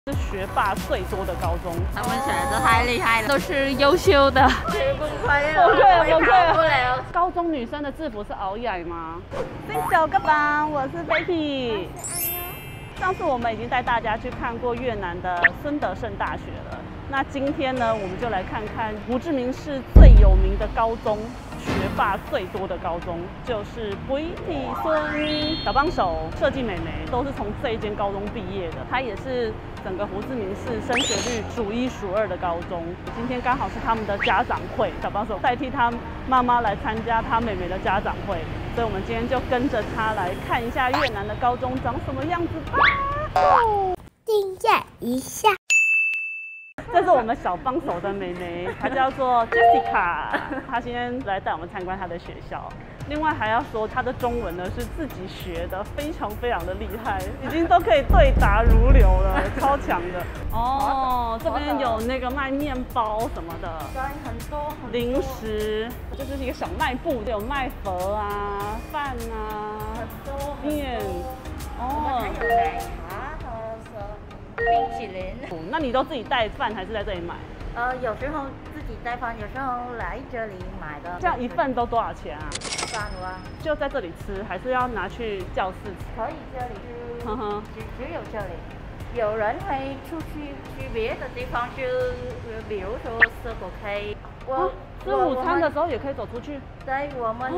是学霸最多的高中， 他们选的太厉害了，都是优秀的。 崩溃了。高中女生的制服是袄袄吗？新小个班，我是 Becky。上次我们已经带大家去看过越南的孙德胜大学了，那今天呢，我们就来看看胡志明市最有名的高中。 学霸最多的高中就是培体孙小帮手设计美眉，都是从这一间高中毕业的。她也是整个胡志明市升学率数1数2的高中。今天刚好是他们的家长会，小帮手代替他妈妈来参加他妹妹的家长会，所以我们今天就跟着他来看一下越南的高中长什么样子吧。 订阅一下。 这是我们小帮手的妹妹，她叫做 Jessica， 她今天来带我们参观她的学校。另外还要说，她的中文呢是自己学的，非常的厉害，已经都可以对答如流了，超强的。哦，这边有那个卖面包什么的， 对，很多零食，就是一个小卖部，有卖粉啊、饭啊、面。 哦，还有奶茶和冰淇淋。 那你都自己带饭还是在这里买？ 有时候自己带饭，有时候来这里买的。 这样一份都多少钱啊 ？3万。就在这里吃，还是要拿去教室吃？ 可以，这里是只有这里。有人会出去别的地方吃，比如说Circle K。 吃午餐的时候也可以走出去。 对，我们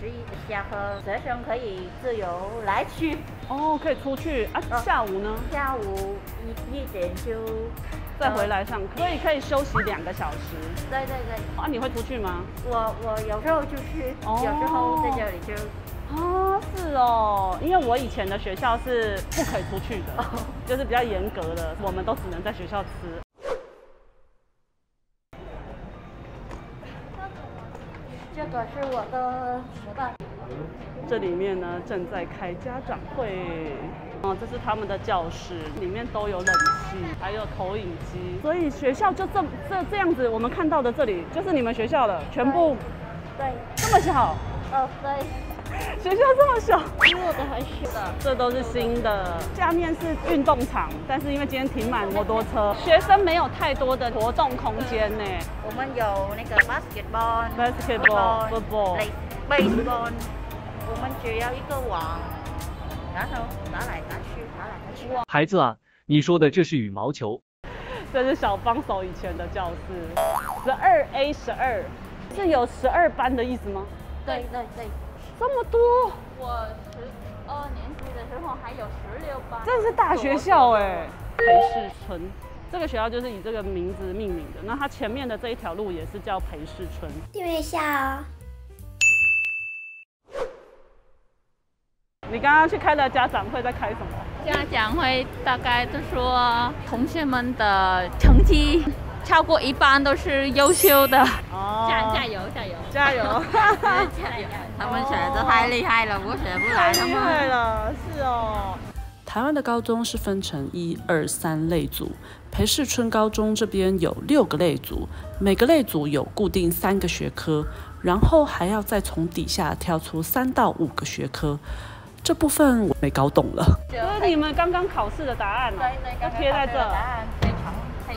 11下课，学生可以自由来去。 哦，可以出去啊？下午呢？ 下午1点就再回来上课，所以可以休息2个小时。 对。 啊，你会出去吗？ 我有时候就去，有时候在这里就。 啊，是哦，因为我以前的学校是不可以出去的，就是比较严格的，我们都只能在学校吃。 这个是我的学霸。 这里面呢正在开家长会，哦，这是他们的教室，里面都有冷气，还有投影机，所以学校就这样子，我们看到的这里就是你们学校了，全部。 对。 这么小。 对。 学校这么小。 比我的还小的。 这都是新的，下面是运动场，但是因为今天停满摩托车，学生没有太多的活动空间呢。 我们有那个 basketball、baseball， 我们只要一个网，然后打来打去。 孩子啊，你说的这是羽毛球。 这是小帮手以前的教室，12A12，是有12班的意思吗？ 对。 这么多。 我12年级的时候还有16班。 这是大学校哎，培士村。这个学校就是以这个名字命名的。那它前面的这一条路也是叫培士村。 订阅一下哦。 你刚刚去开的家长会在开什么？ 家长会大概都说同学们的成绩超过1半都是优秀的。 哦， 加油！ 加油！他们学的太厉害了，我学不来。 太厉害了，是哦。 台湾的高中是分成1、2、3类组，培士村高中这边有6个类组，每个类组有固定3个学科，然后还要再从底下挑出3到5个学科。这部分我没搞懂了。 这是你们刚刚考试的答案哦， 对， 贴在这。 答案非常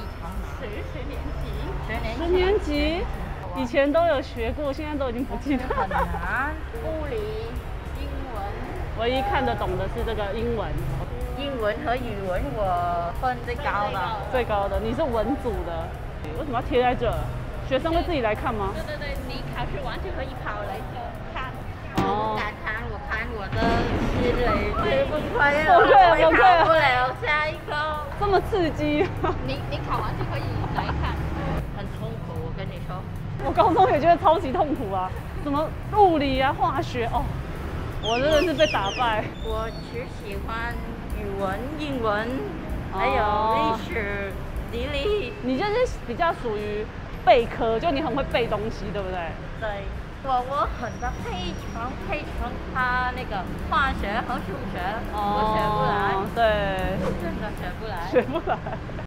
10年级。 以前都有学过，现在都已经不记得。 很难，物理、英文。 唯一看得懂的是这个英文。 英文和语文我分最高的。 最高的，你是文组的，为什么要贴在这？学生会自己来看吗？ 对，你考试完就可以跑来看。 我敢看，我看我的心累，崩溃了，我考不了下一个。 这么刺激？ 你考完就可以来看。 很痛苦，我跟你说。 我高中也觉得超级痛苦啊，什么物理啊、化学哦，我真的是被打败。 我只喜欢语文、英文，还有历史、地理。 你就是比较属于背科，就你很会背东西，对不对？ 对，我非常怕那个化学和数学，我学不来。 对， 真的学不来。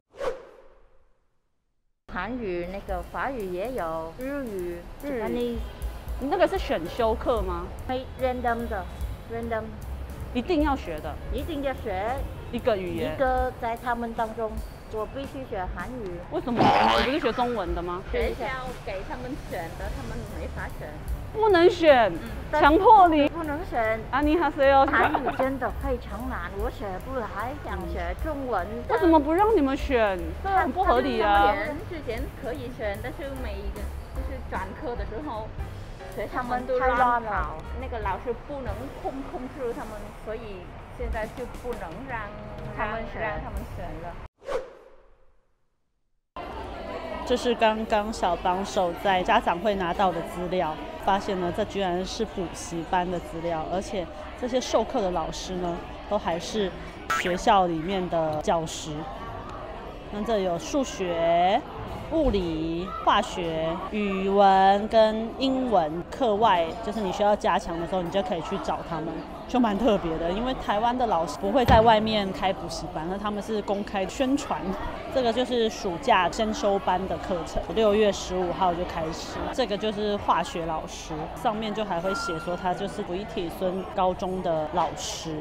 韩语那个法语也有，日语。你那个是选修课吗？ random 的 ，random。 一定要学的。 一定要学， 一个语言。 一个在他们当中，我必须学韩语。 为什么？你不是学中文的吗？ 学校给他们选的，他们没法选。 不能选，强迫你。 不能选。 안녕하세요。 韩语真的非常难，我学不来，想学中文。 为什么不让你们选？这很不合理啊。 之前可以选，但是每一个就是转课的时候， 他们都太乱跑， 了。 那个老师不能控制他们，所以现在就不能让他们选了。 这是刚刚小帮手在家长会拿到的资料，发现呢，这居然是补习班的资料，而且这些授课的老师呢，都还是学校里面的教师。那这有数学、物理、化学、语文跟英文课外，就是你需要加强的时候，你就可以去找他们，就蛮特别的。因为台湾的老师不会在外面开补习班，那他们是公开宣传。这个就是暑假先修班的课程，6月15号就开始。这个就是化学老师，上面就还会写说他就是福义体孙高中的老师。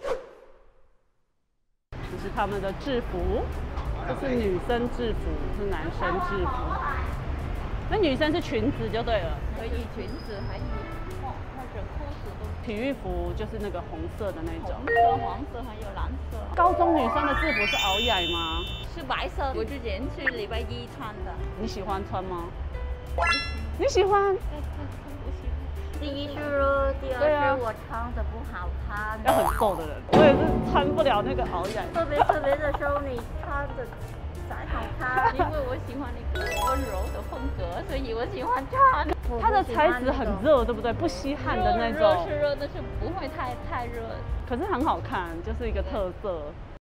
这是他们的制服。这是女生制服，是男生制服。那女生是裙子就对了。 可以裙子，还有或者裤子都。 体育服就是那个红色的那种。 红色、黄色还有蓝色。 高中女生的制服是袄雅吗？ 是白色。我之前是礼拜一穿的。 你喜欢穿吗？你喜欢？ 第一是热，第二是我穿的不好看。 要很瘦的人，我也是穿不了那个袄雅。 特别的时候，你穿的才好看。 因为我喜欢那个温柔的风格，所以我喜欢穿。 它的材质很热，对不对？不吸汗的那种。 热是热，但是不会太热。 可是很好看，就是一个特色。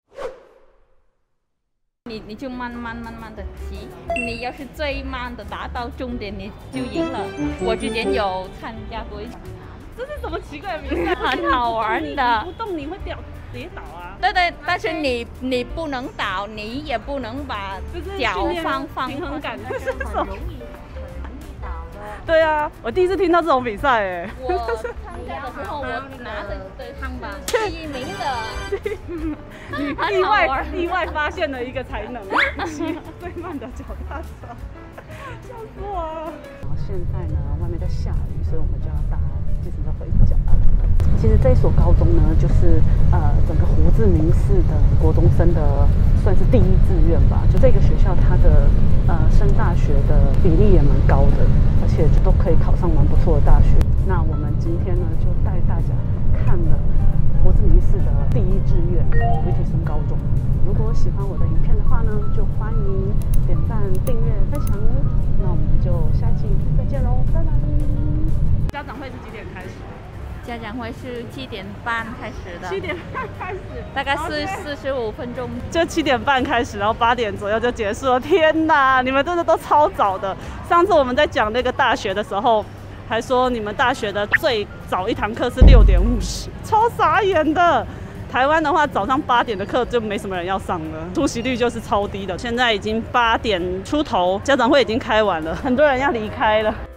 你就慢慢的骑，你要是最慢的达到终点，你就赢了。我之前有参加过一场， 这是什么奇怪的比赛？ 很好玩的。 你不动你会跌倒啊。 对，但是你不能倒，你也不能把脚放平衡感， 很容易倒的。 对啊，我第一次听到这种比赛哎。 我参加的时候，我拿的是第1名的。 你意外发现了一个才能，骑最慢的脚踏车，笑死我了。然后现在呢，外面在下雨，所以我们就要搭计程车回家。其实这一所高中呢，就是整个胡志明市的国中生的算是第一志愿吧。就这个学校，它的升大学的比例也蛮高的，而且都可以考上蛮不错的大学。那我们今天呢，就带大家看了胡志明市的第一志愿福义体孙高中。如果喜欢我的影片的话呢，就欢迎点赞、订阅、分享哦。那我们就下期再见喽，拜拜。家长会是几点开始？ 家长会是7点半开始的。 7点半开始， 大概是45分钟。 就7点半开始，然后8点左右就结束了。天哪，你们真的都超早的。上次我们在讲那个大学的时候，还说你们大学的最早一堂课是6点50，超傻眼的。台湾的话，早上8点的课就没什么人要上了，出席率就是超低的。现在已经8点出头，家长会已经开完了，很多人要离开了。